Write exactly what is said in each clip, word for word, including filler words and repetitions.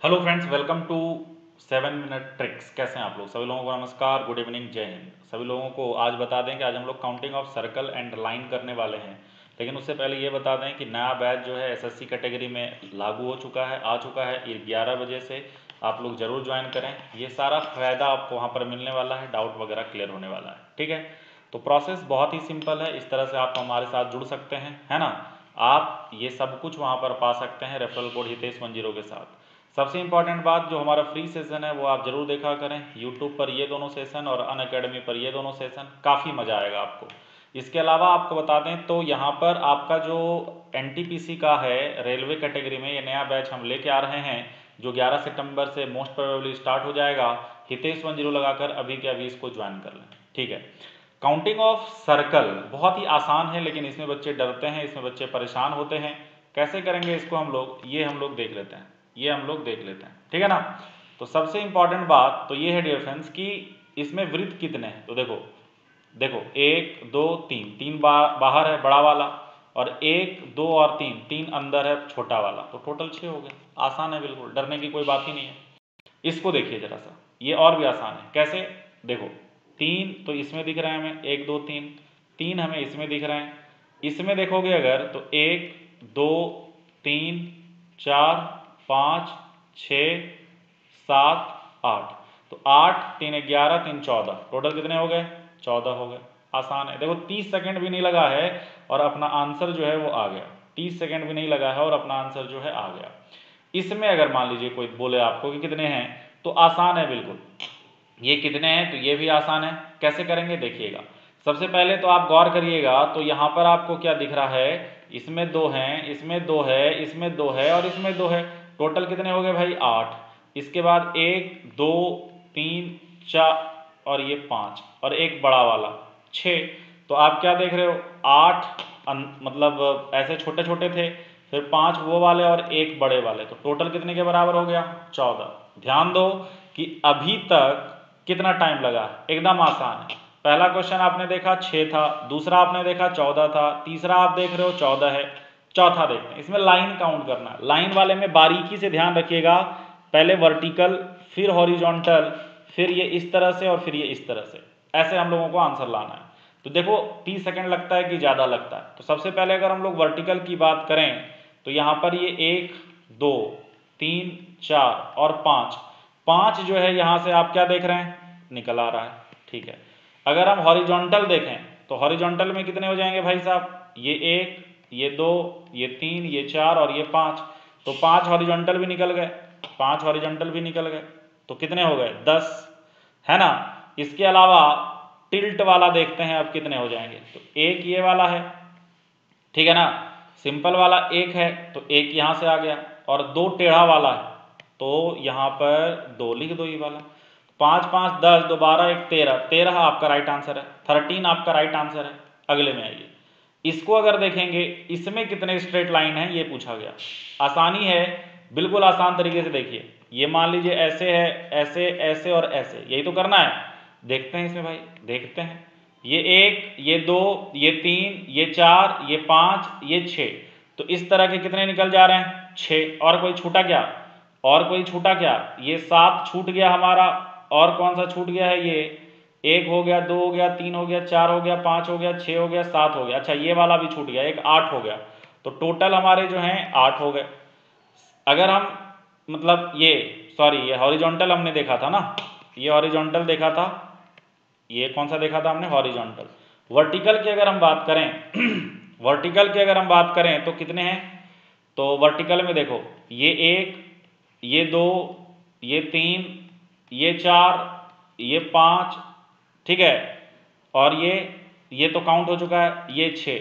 Hello friends, welcome to seven minute tricks. कैसे हैं आप लोग? सभी लोगों को नमस्कार, गुड इवनिंग, जय हिंद। सभी लोगों को आज बता दें कि आज हम लोग counting of circle and line करने वाले हैं। लेकिन उससे पहले ये बता दें कि नया बैच जो है एसएससी कैटेगरी में लागू हो चुका है, आ चुका है। ये ग्यारह बजे से आप लोग ज़रूर ज्वाइन करें। ये सारा फ़ायदा आपको वहाँ पर मिलने वाला है, डाउट वगैरह क्लियर होने वाला है। ठीक है, तो प्रोसेस बहुत ही सिंपल है। इस तरह से आप हमारे साथ जुड़ सकते हैं, है ना। आप ये सब कुछ वहाँ पर पा सकते हैं referral code Hitesh one zero के साथ। सबसे इंपॉर्टेंट बात, जो हमारा फ्री सेशन है वो आप जरूर देखा करें। यूट्यूब पर ये दोनों सेशन और अनअकैडमी पर ये दोनों सेशन, काफ़ी मज़ा आएगा आपको। इसके अलावा आपको बता दें तो यहाँ पर आपका जो एनटीपीसी का है रेलवे कैटेगरी में, ये नया बैच हम लेके आ रहे हैं जो ग्यारह सितंबर से मोस्ट प्रोबेबली स्टार्ट हो जाएगा। हितेश वन जीरो लगाकर अभी के अभी इसको ज्वाइन कर लें। ठीक है, काउंटिंग ऑफ सर्कल बहुत ही आसान है, लेकिन इसमें बच्चे डरते हैं, इसमें बच्चे परेशान होते हैं। कैसे करेंगे इसको हम लोग, ये हम लोग देख लेते हैं ये हम लोग देख लेते हैं ठीक है ना। तो सबसे इंपॉर्टेंट बात तो ये है डियर फ्रेंड्स कि इसमें वृत्त कितने हैं। तो देखो देखो एक दो तीन, तीन बा, बाहर है बड़ा वाला, और एक दो और तीन, तीन अंदर है छोटा वाला, तो टोटल छः हो गए। आसान है, बिल्कुल डरने की कोई बात ही नहीं है। इसको देखिए जरा सा, ये और भी आसान है। कैसे? देखो तीन तो इसमें दिख रहे हैं हमें, एक दो तीन, तीन हमें इसमें दिख रहे हैं। इसमें देखोगे अगर तो एक दो तीन चार पाँच छ सात आठ, तो आठ तीन ग्यारह, तीन चौदह, टोटल कितने हो गए? चौदह हो गए। आसान है। देखो तीस सेकंड भी नहीं लगा है और अपना आंसर जो है वो आ गया। तीस सेकंड भी नहीं लगा है और अपना आंसर जो है आ गया। इसमें अगर मान लीजिए कोई बोले आपको कि कितने हैं, तो आसान है बिल्कुल। ये कितने हैं, तो ये भी आसान है। कैसे करेंगे देखिएगा। सबसे पहले तो आप गौर करिएगा, तो यहाँ पर आपको क्या दिख रहा है, इसमें दो हैं, इसमें दो है, इसमें दो है और इसमें दो है। टोटल कितने हो गए भाई? आठ। इसके बाद एक दो तीन चार और ये पाँच, और एक बड़ा वाला छः। तो आप क्या देख रहे हो, आठ मतलब ऐसे छोटे छोटे थे, फिर पाँच वो वाले और एक बड़े वाले, तो टोटल कितने के बराबर हो गया? चौदह। ध्यान दो कि अभी तक कितना टाइम लगा। एकदम आसान है। पहला क्वेश्चन आपने देखा छः था, दूसरा आपने देखा चौदह था, तीसरा आप देख रहे हो चौदह है, चौथा देखते हैं। इसमें लाइन काउंट करना है। लाइन वाले में बारीकी से ध्यान रखिएगा, पहले वर्टिकल, फिर हॉरिजॉन्टल, फिर ये इस तरह से और फिर ये इस तरह से, ऐसे हम लोगों को आंसर लाना है। तो देखो तीस सेकंड लगता है कि ज़्यादा लगता है। तो सबसे पहले अगर हम लोग वर्टिकल की बात करें, तो यहाँ पर ये एक दो तीन चार और पाँच, पाँच जो है यहाँ से आप क्या देख रहे हैं, निकल आ रहा है। ठीक है, अगर हम हॉरिजॉन्टल देखें तो हॉरिजॉन्टल में कितने हो जाएंगे भाई साहब? ये एक, ये दो, ये तीन, ये चार और ये पाँच, तो पाँच हॉरिजॉन्टल भी निकल गए, पाँच हॉरिजॉन्टल भी निकल गए, तो कितने हो गए? दस, है ना। इसके अलावा टिल्ट वाला देखते हैं अब कितने हो जाएंगे। तो एक ये वाला है, ठीक है ना, सिंपल वाला एक है तो एक यहाँ से आ गया, और दो टेढ़ा वाला है तो यहाँ पर दो लिख दो ये वाला। पाँच पाँच दस, दो बारह, एक तेरह, तेरह आपका राइट आंसर है, थर्टीन आपका राइट आंसर है। अगले में आइए, इसको अगर देखेंगे इसमें कितने स्ट्रेट लाइन है ये पूछा गया। आसानी है, बिल्कुल आसान तरीके से देखिए। ये मान लीजिए ऐसे है, ऐसे ऐसे और ऐसे, यही तो करना है। देखते हैं इसमें भाई, देखते हैं। ये एक, ये दो, ये तीन, ये चार, ये पाँच, ये छः, तो इस तरह के कितने निकल जा रहे हैं? छः। और कोई छूटा क्या? और कोई छूटा क्या? ये सात छूट गया हमारा, और कौन सा छूट गया है? ये एक हो गया, दो हो गया, तीन हो गया, चार हो गया, पाँच हो गया, छः हो गया, सात हो गया। अच्छा ये वाला भी छूट गया, एक आठ हो गया। तो टोटल हमारे जो हैं आठ हो गए। अगर हम मतलब ये सॉरी ये हॉरिजॉन्टल हमने देखा था ना, ये हॉरिजॉन्टल देखा था, ये कौन सा देखा था हमने? हॉरिजॉन्टल। वर्टिकल की अगर हम बात करें वर्टिकल की अगर हम बात करें तो कितने हैं? तो वर्टिकल में देखो, ये एक, ये दो, ये तीन, ये चार, ये पाँच, ठीक है, और ये ये तो काउंट हो चुका है, ये छः।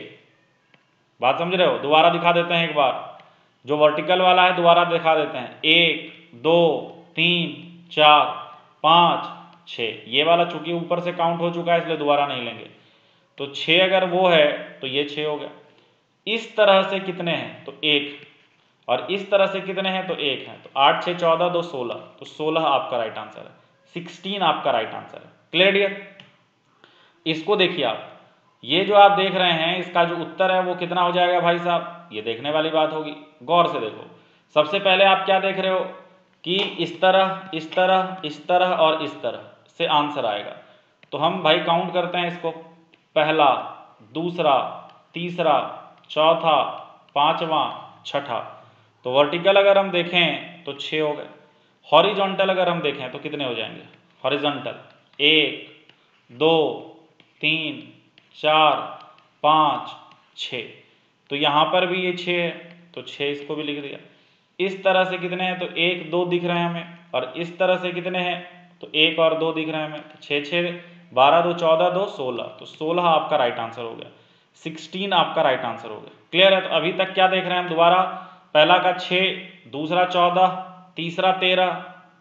बात समझ रहे हो? दोबारा दिखा देते हैं एक बार, जो वर्टिकल वाला है दोबारा दिखा देते हैं। एक दो तीन चार पाँच छः, ये वाला चूंकि ऊपर से काउंट हो चुका है इसलिए दोबारा नहीं लेंगे। तो छः अगर वो है तो ये छः हो गया। इस तरह से कितने हैं? तो एक, और इस तरह से कितने हैं? तो एक है। तो आठ छः चौदह, दो सोलह, तो सोलह आपका राइट आंसर है, सिक्सटीन आपका राइट आंसर है। Clear dear? इसको देखिए आप, ये जो आप देख रहे हैं इसका जो उत्तर है वो कितना हो जाएगा भाई साहब? ये देखने वाली बात होगी, गौर से देखो। सबसे पहले आप क्या देख रहे हो? कि इस तरह इस तरह इस तरह और इस तरह से आंसर आएगा। तो हम भाई काउंट करते हैं इसको, पहला, दूसरा, तीसरा, चौथा, पांचवा, छठा। तो वर्टिकल अगर हम देखें तो छः हो गए, हॉरिजॉन्टल अगर हम देखें तो कितने हो जाएंगे? हॉरिजॉन्टल एक, दो, तीन, चार, पाँच, छः। तो यहाँ पर भी ये छः है तो छः इसको भी लिख दिया। इस तरह से कितने हैं? तो एक दो दिख रहे हैं हमें, और इस तरह से कितने हैं? तो एक और दो दिख रहे हैं हमें। तो छः छः बारह, दो चौदह, दो सोलह, तो सोलह आपका राइट आंसर हो गया, सिक्सटीन आपका राइट आंसर हो गया। क्लियर है? तो अभी तक क्या देख रहे हैं हम दोबारा? पहला का छः, दूसरा चौदह, तीसरा तेरह,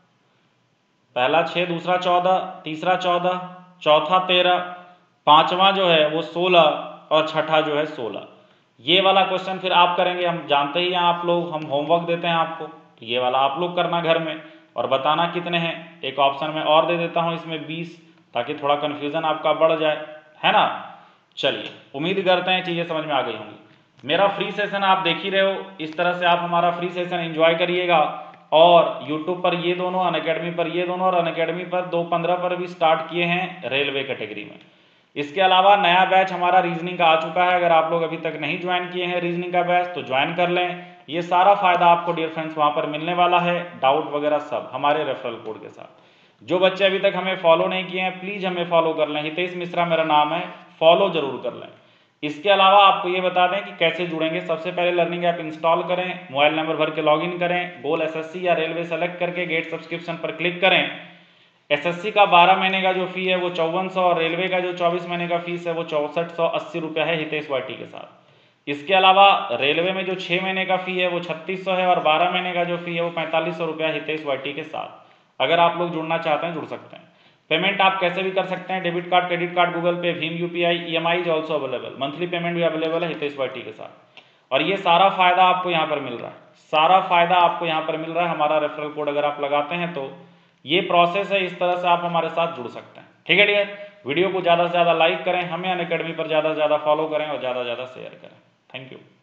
पहला छः, दूसरा चौदह, तीसरा चौदह, चौथा तेरह, पांचवा जो है वो सोलह, और छठा जो है सोलह। ये वाला क्वेश्चन फिर आप करेंगे, हम जानते ही हैं आप लोग, हम होमवर्क देते हैं आपको, तो ये वाला आप लोग करना घर में और बताना कितने हैं। एक ऑप्शन में और दे देता हूँ इसमें बीस, ताकि थोड़ा कन्फ्यूजन आपका बढ़ जाए, है ना। चलिए, उम्मीद करते हैं चीज़ें समझ में आ गई होंगी। मेरा फ्री सेशन आप देख ही रहे हो, इस तरह से आप हमारा फ्री सेशन एंजॉय करिएगा। और यूट्यूब पर ये दोनों, अनअकैडमी पर ये दोनों, और अनअकैडमी पर दो पंद्रह पर भी स्टार्ट किए हैं रेलवे कैटेगरी में। इसके अलावा नया बैच हमारा रीजनिंग का आ चुका है, अगर आप लोग अभी तक नहीं ज्वाइन किए हैं रीजनिंग का बैच तो ज्वाइन कर लें। ये सारा फायदा आपको डियर फ्रेंड्स वहाँ पर मिलने वाला है, डाउट वगैरह सब हमारे रेफरल कोड के साथ। जो बच्चे अभी तक हमें फॉलो नहीं किए हैं प्लीज़ हमें फॉलो कर लें, हितेश मिश्रा मेरा नाम है, फॉलो जरूर कर लें। इसके अलावा आपको ये बता दें कि कैसे जुड़ेंगे। सबसे पहले लर्निंग ऐप इंस्टॉल करें, मोबाइल नंबर भर के लॉगिन करें, गोल एसएससी या रेलवे सेलेक्ट करके गेट सब्सक्रिप्शन पर क्लिक करें। एसएससी का बारह महीने का जो फी है वो चौवन सौ, और रेलवे का जो चौबीस महीने का फीस है वो चौसठ सौ अस्सी रुपया है हितेश वाटी के साथ। इसके अलावा रेलवे में जो छः महीने का फी है वो छत्तीस सौ है, और बारह महीने का जो फी है वो पैंतालीस सौ रुपया हितेश वाटी के साथ। अगर आप लोग जुड़ना चाहते हैं जुड़ सकते हैं। पेमेंट आप कैसे भी कर सकते हैं, debit card, credit card, Google Pay, भीम UPI, EMI is also available, monthly payment भी अवेलेबल है हितेश वाटी के साथ। और ये सारा फायदा आपको यहाँ पर मिल रहा है, सारा फायदा आपको यहाँ पर मिल रहा है। हमारा रेफरल कोड अगर आप लगाते हैं तो ये प्रोसेस है, इस तरह से आप हमारे साथ जुड़ सकते हैं। ठीक है डियर, वीडियो को ज़्यादा से ज़्यादा लाइक करें, हमें अनअकैडमी पर ज़्यादा से ज़्यादा फॉलो करें और ज़्यादा से ज़्यादा शेयर करें। Thank you.